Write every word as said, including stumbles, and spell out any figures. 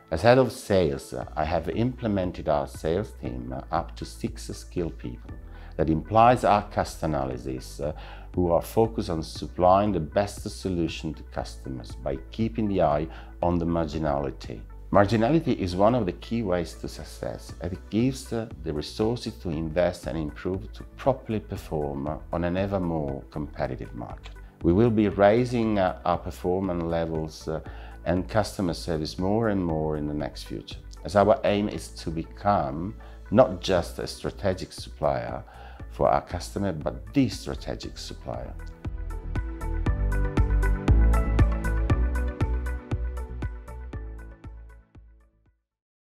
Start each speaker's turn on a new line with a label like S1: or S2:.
S1: As head of sales, I have implemented our sales team up to six skilled people. That implies our cost analysis, uh, who are focused on supplying the best solution to customers by keeping the eye on the marginality. Marginality is one of the key ways to success, and it gives uh, the resources to invest and improve to properly perform on an ever more competitive market. We will be raising uh, our performance levels uh, and customer service more and more in the next future, as our aim is to become not just a strategic supplier for our customer, but the strategic supplier.